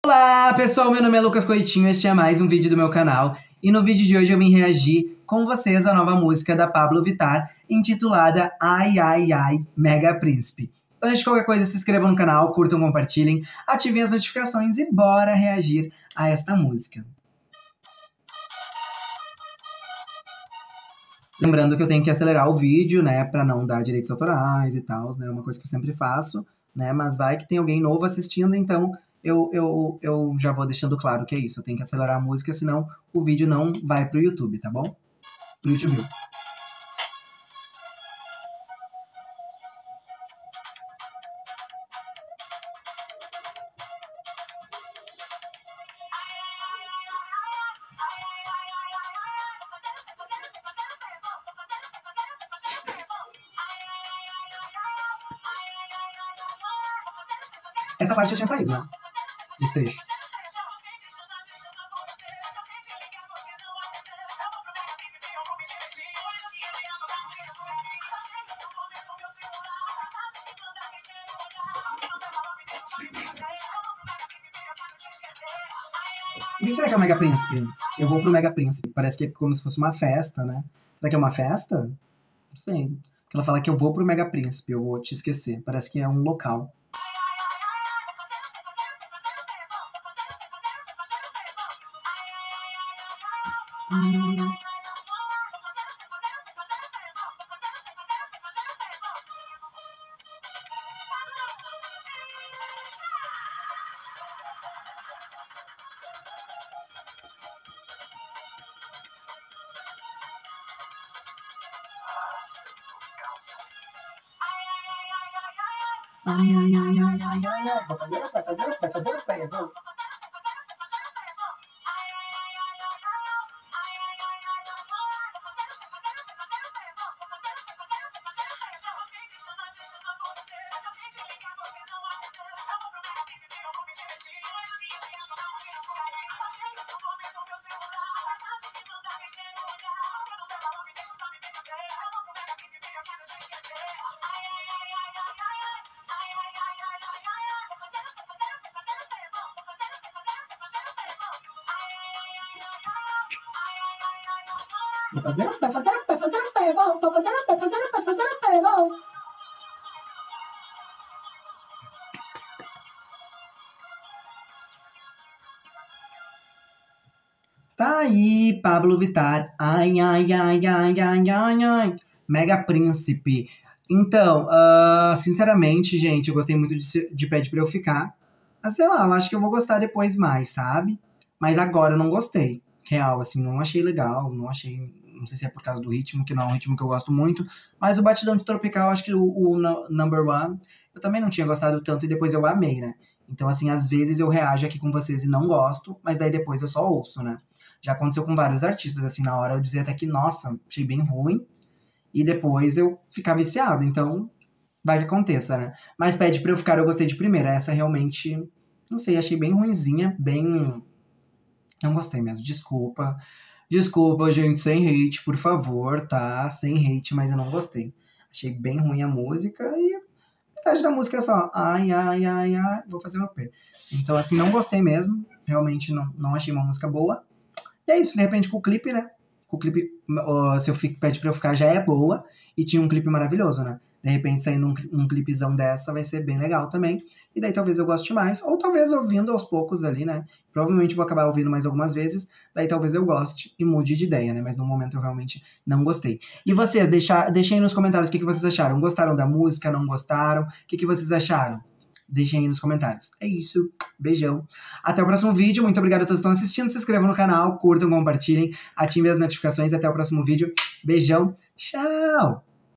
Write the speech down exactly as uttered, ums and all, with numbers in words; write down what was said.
Olá pessoal, meu nome é Lucas Coitinho, este é mais um vídeo do meu canal e no vídeo de hoje eu vim reagir com vocês à nova música da Pabllo Vittar intitulada Ai Ai Ai Mega Príncipe. Antes de qualquer coisa, se inscrevam no canal, curtam, compartilhem, ativem as notificações e bora reagir a esta música. Lembrando que eu tenho que acelerar o vídeo, né, pra não dar direitos autorais e tal, né, é uma coisa que eu sempre faço, né, mas vai que tem alguém novo assistindo, então eu, eu, eu já vou deixando claro que é isso, eu tenho que acelerar a música, senão o vídeo não vai pro YouTube, tá bom? Pro YouTube. Essa parte já tinha saído, né? Esse trecho. O que será que é o Mega Príncipe? Eu vou pro Mega Príncipe. Parece que é como se fosse uma festa, né? Será que é uma festa? Não sei. Porque ela fala que eu vou pro Mega Príncipe, eu vou te esquecer. Parece que é um local. Hum. Ai, ai, ai, ai, ai, ai, ai. Vou fazer o pé, fazer o pé, fazer o pé, eu vou. Vou fazer o pé, fazer o pé, fazer o pé, vou. Vou fazer o pé, fazer o pé, fazer o pé, vou. Tá aí, Pabllo Vittar. Ai, ai, ai, ai, ai, ai, ai. Mega Príncipe. Então, uh, sinceramente, gente, eu gostei muito de, de Pede Pra Eu Ficar. Mas sei lá, eu acho que eu vou gostar depois mais, sabe? Mas agora eu não gostei. Real, assim, não achei legal, não achei... Não sei se é por causa do ritmo, que não é um ritmo que eu gosto muito. Mas o Batidão de Tropical, acho que o, o no, Number One, eu também não tinha gostado tanto e depois eu amei, né? Então, assim, às vezes eu reajo aqui com vocês e não gosto, mas daí depois eu só ouço, né? Já aconteceu com vários artistas, assim, na hora eu dizia até que, nossa, achei bem ruim. E depois eu ficar viciado, então vai que aconteça, né? Mas Pede Pra Eu Ficar, eu gostei de primeira. Essa realmente, não sei, achei bem ruinzinha, bem... Não gostei mesmo, desculpa. Desculpa, gente, sem hate, por favor, tá? Sem hate, mas eu não gostei. Achei bem ruim a música e metade da música é só ai, ai, ai, ai, vou fazer o pé. Então, assim, não gostei mesmo. Realmente não, não achei uma música boa. E é isso, de repente com o clipe, né? Com o clipe, uh, Se Eu Fico, Pede Pra Eu Ficar já é boa. E tinha um clipe maravilhoso, né? De repente saindo um, um clipezão dessa vai ser bem legal também. E daí talvez eu goste mais. Ou talvez ouvindo aos poucos ali, né? Provavelmente vou acabar ouvindo mais algumas vezes. Daí talvez eu goste e mude de ideia, né? Mas no momento eu realmente não gostei. E vocês, deixa, deixem aí nos comentários o que, que vocês acharam. Gostaram da música? Não gostaram? O que, que vocês acharam? Deixem aí nos comentários. É isso. Beijão. Até o próximo vídeo. Muito obrigado a todos que estão assistindo. Se inscrevam no canal, curtam, compartilhem, ativem as notificações. Até o próximo vídeo. Beijão. Tchau.